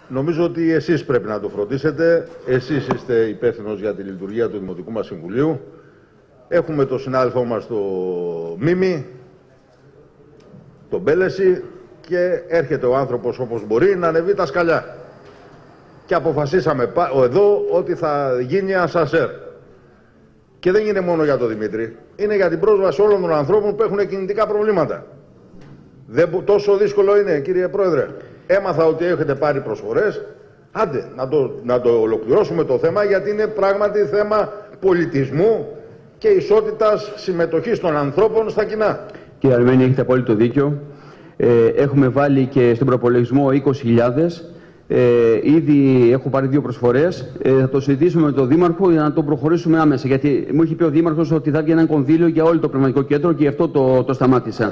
Νομίζω ότι εσείς πρέπει να το φροντίσετε. Εσείς είστε υπεύθυνος για τη λειτουργία του Δημοτικού μας Συμβουλίου. Έχουμε τον συνάδελφό μας το Μίμη, τον Μπέλεση, και έρχεται ο άνθρωπος όπως μπορεί να ανεβεί τα σκαλιά. Και αποφασίσαμε εδώ ότι θα γίνει ασανσέρ. Και δεν είναι μόνο για τον Δημήτρη. Είναι για την πρόσβαση όλων των ανθρώπων που έχουν κινητικά προβλήματα. Τόσο δύσκολο είναι, κύριε Πρόεδρε. Έμαθα ότι έχετε πάρει προσφορές. Άντε, να το ολοκληρώσουμε το θέμα, γιατί είναι πράγματι θέμα πολιτισμού και ισότητας συμμετοχής των ανθρώπων στα κοινά. Κύριε Αρμένη, έχετε απόλυτο δίκιο. Έχουμε βάλει και στον προπολογισμό 20.000. Ήδη έχω πάρει 2 προσφορές. Θα το συζητήσουμε με τον Δήμαρχο για να το προχωρήσουμε άμεσα. Γιατί μου έχει πει ο Δήμαρχος ότι θα βγει ένα κονδύλιο για όλο το πνευματικό κέντρο και γι' αυτό το σταμάτησα.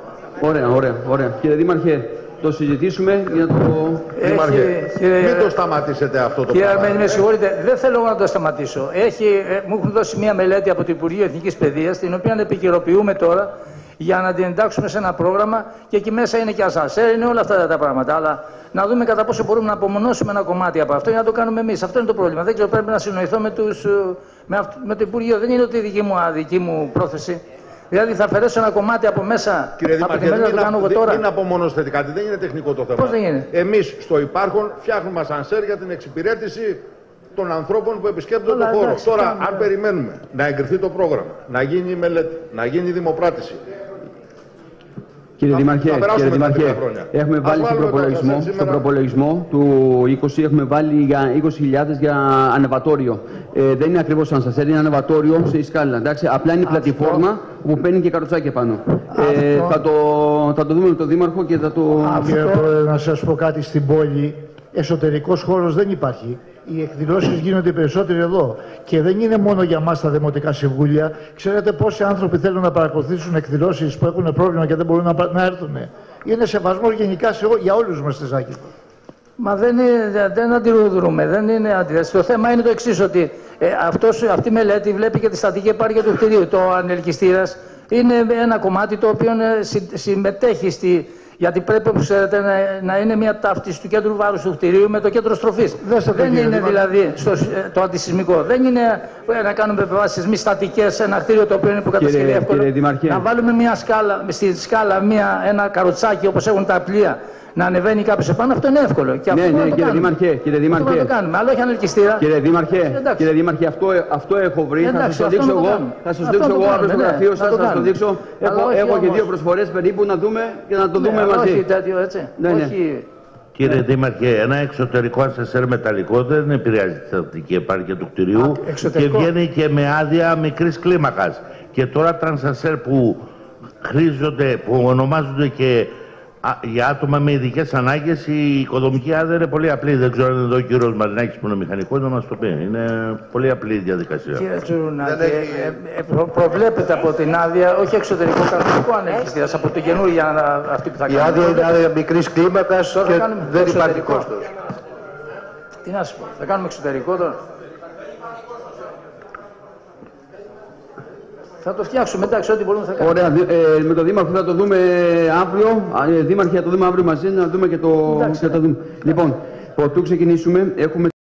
Ωραία. Κύριε Δήμαρχε, το συζητήσουμε για το. Δήμαρχε, μην το σταματήσετε αυτό το πράγμα. Κύριε, με συγχωρείτε, δεν θέλω να το σταματήσω. Μου έχουν δώσει μια μελέτη από το Υπουργείο Εθνικής Παιδείας, την οποία επικαιροποιούμε τώρα για να την εντάξουμε σε ένα πρόγραμμα, και εκεί μέσα είναι και ασανσέρ, είναι όλα αυτά τα πράγματα. Αλλά να δούμε κατά πόσο μπορούμε να απομονώσουμε ένα κομμάτι από αυτό για να το κάνουμε εμείς. Αυτό είναι το πρόβλημα. Δεν ξέρω, πρέπει να συνοηθώ με το Υπουργείο. Δεν είναι ότι δική μου πρόθεση. Δηλαδή θα αφαιρέσω ένα κομμάτι από μέσα. Κύριε Δήμαρχε, μην απομονώσετε κάτι, δεν είναι τεχνικό το θέμα. Πώς δεν είναι? Εμείς στο υπάρχον φτιάχνουμε ασανσέρ για την εξυπηρέτηση των ανθρώπων που επισκέπτονται τον χώρο. Τώρα, αν περιμένουμε να εγκριθεί το πρόγραμμα, να γίνει η μελέτη, να γίνει η δημοπράτηση. Κύριε Δήμαρχε, έχουμε βάλει στον προπολογισμό του 20, έχουμε βάλει για 20.000 για ανεβατόριο. Δεν είναι ακριβώς ασανσέρ, είναι ανεβατόριο σε σκάλα. Εντάξει. Απλά είναι η πλατφόρμα που παίρνει και καροτσάκια πάνω. Θα το δούμε με τον Δήμαρχο και θα το. Κύριε Πρόεδρε, να σας πω κάτι. Στην πόλη εσωτερικός χώρος δεν υπάρχει. Οι εκδηλώσεις γίνονται περισσότερο εδώ. Και δεν είναι μόνο για μας τα δημοτικά συμβούλια. Ξέρετε πόσοι άνθρωποι θέλουν να παρακολουθήσουν εκδηλώσεις που έχουν πρόβλημα και δεν μπορούν να έρθουν? Είναι σεβασμός γενικά για όλους μας στη Ζάκη. Μα δεν αντιδρούμε, δεν είναι αντίδραση. Το θέμα είναι το εξής, ότι αυτή η μελέτη βλέπει και τη στατική επάρκεια του κτηρίου. Το ανελκυστήρας είναι ένα κομμάτι το οποίο συμμετέχει γιατί πρέπει, όπως ξέρετε, να είναι μια ταύτιση του κέντρου βάρους του κτηρίου με το κέντρο στροφής. Δεν είναι δηλαδή το αντισυσμικό. Δεν είναι να κάνουμε επιβάσεις μη στατικές σε ένα κτίριο το οποίο είναι υποκατασκευή εύκολο. Να βάλουμε στη σκάλα ένα καροτσάκι όπως έχουν τα πλοία, να ανεβαίνει κάποιος επάνω, αυτό είναι εύκολο. Και αυτό κύριε Δήμαρχε. Το κάνουμε. Αλλά όχι ανελκυστήρα. Κύριε Δήμαρχε, αυτό έχω βρει. Θα σας δείξω εγώ αύριο στο γραφείο σας. Θα σας δείξω. Έχω και 2 προσφορές περίπου να δούμε και να το δούμε μαζί. Όχι τέτοιο έτσι. Κύριε Δήμαρχε, ένα εξωτερικό ασανσέρ μεταλλικό δεν επηρεάζει τη στατική επάρκεια του κτηρίου και βγαίνει και με άδεια μικρής κλίμακας. Και τώρα τα ασανσέρ που ονομάζονται και για άτομα με ειδικές ανάγκες, η οικοδομική άδεια είναι πολύ απλή. Δεν ξέρω αν είναι εδώ ο κύριος Μαρινάκης που είναι μηχανικός να μας το πει. Είναι πολύ απλή η διαδικασία. Κύριε Τσουρουνάκη, προβλέπεται από την άδεια, όχι εξωτερικό, κανονικό ανελκυστήρας, από την καινούργια αυτή που θα κάνουμε. Η άδεια είναι άδεια μικρής κλίμακας και δεν υπάρχει κόστος. Τι να σου πω, θα κάνουμε εξωτερικό τώρα. Θα το φτιάξουμε, εντάξει, ό,τι μπορούμε θα κάνουμε. Ωραία, με τον Δήμαρχο θα το δούμε αύριο. Δήμαρχε, θα το δούμε αύριο μαζί, να δούμε και το. Λοιπόν, πρωτού ξεκινήσουμε, έχουμε